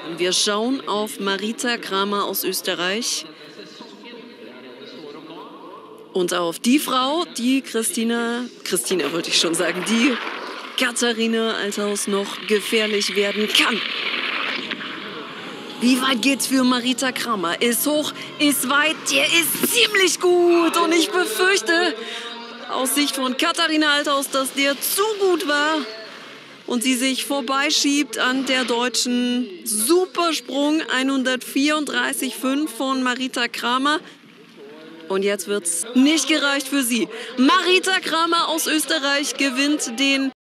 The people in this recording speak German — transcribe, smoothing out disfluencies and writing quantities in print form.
Wir schauen auf Marita Kramer aus Österreich und auf die Frau, die Christina wollte ich schon sagen, die Katharina Althaus noch gefährlich werden kann. Wie weit geht's für Marita Kramer? Ist hoch, ist weit, der ist ziemlich gut. Und ich befürchte aus Sicht von Katharina Althaus, dass der zu gut war und sie sich vorbeischiebt an der Deutschen. Supersprung 134,5 von Marita Kramer. Und jetzt wird's nicht gereicht für sie. Marita Kramer aus Österreich gewinnt den